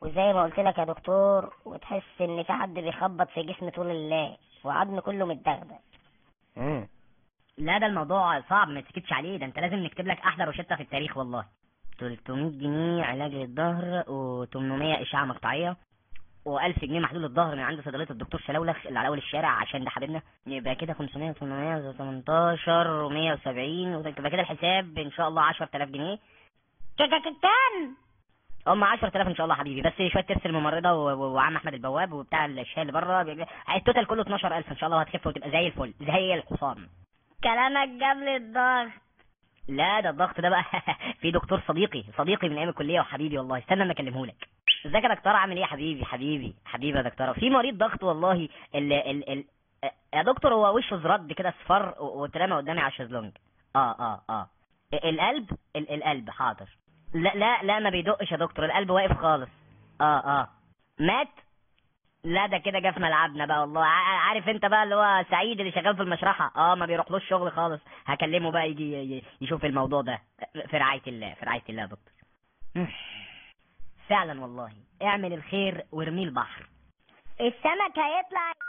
وزي ما قلت لك يا دكتور، وتحس ان في حد بيخبط في جسمي طول الليل وعظمي كله متدغدغ. لا ده الموضوع صعب، ما تسكتش عليه، ده انت لازم نكتب لك احلى روشته في التاريخ والله. 300 جنيه علاج للظهر، و800 اشعه مقطعيه، و1000 جنيه محلول الظهر من عند صيدليه الدكتور شلولخ اللي على اول الشارع عشان ده حبيبنا. يبقى كده 500 800 18 و170، وتبقى كده الحساب ان شاء الله 10000 جنيه. كان هم 10000 ان شاء الله حبيبي، بس شويه ترس الممرضه وعم احمد البواب وبتاع الشاي اللي بره، التوتال كله 12000 ان شاء الله، وهتخف وتبقى زي الفل زي الحصان. كلامك جاب لي الضغط. لا ده الضغط ده بقى في دكتور صديقي من ايام الكليه وحبيبي والله، استنى اما اكلمه لك. ازيك يا دكتور، عامل ايه يا حبيبي يا دكتوره؟ في مريض ضغط والله. يا دكتور هو وشه زرد كده اصفر واترمى قدامي على الشезлونج. القلب القلب حاضر. لا ما بيدقش يا دكتور، القلب واقف خالص. مات. لا ده كده جه في ملعبنا بقى والله. عارف انت بقى اللي هو سعيد اللي شغال في المشرحه، ما بيروحلوش شغل خالص. هكلمه بقى يجي يشوف الموضوع ده. في رعايه الله يا دكتور. فعلا والله، اعمل الخير وارميه البحر. السمك هيطلع.